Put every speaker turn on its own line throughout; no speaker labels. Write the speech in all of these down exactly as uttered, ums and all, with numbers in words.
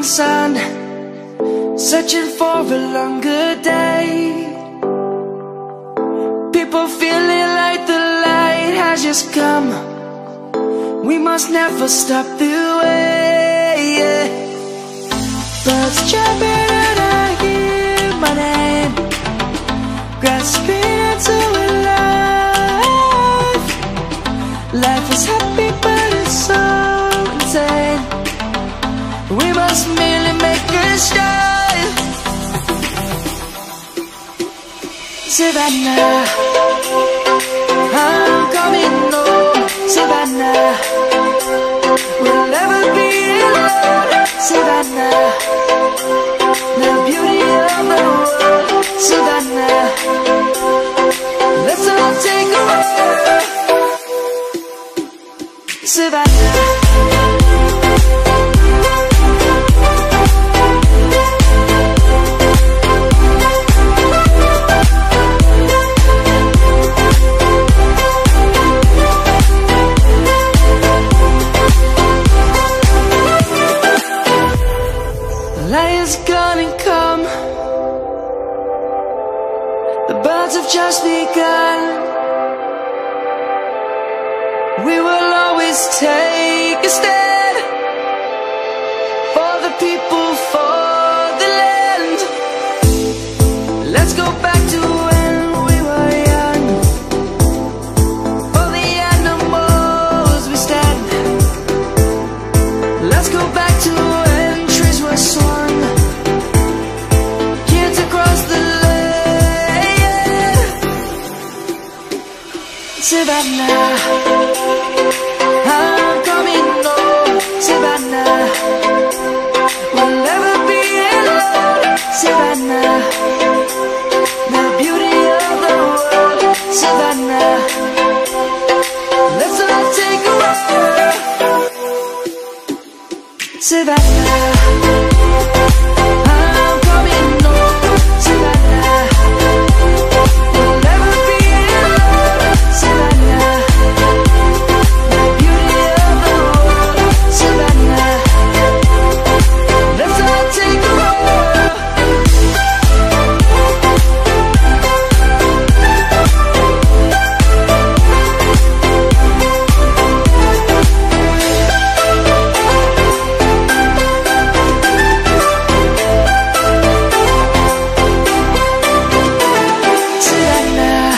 sun, searching for a longer day. People feeling like the light has just come. We must never stop the way, yeah. Birds chirping and I hear my name, grasping into a life. Life is happy but it's so insane. We must merely make a start. Savannah, I'm coming home. Savannah, we'll never be alone. Savannah, the beauty of the world. Savannah, let's all take a walk. Savannah. Light is gonna come. The birds have just begun. We will always take a stand for the people, for the land. Let's go back to when we were young. For the animals we stand. Let's go back to when trees were swung. Kids across the land. Savannah, I'm coming home. Savannah, we'll never be alone. Savannah, the beauty of the world. Savannah, let's all take a walk. Savannah, I'm coming home. Savannah, we'll never be alone. Savannah, the beauty of the world. Savannah, let's all take a walk. Savannah,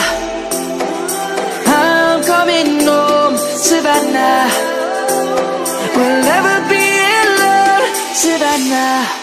I'm coming home. Savannah, we'll never be alone. Savannah.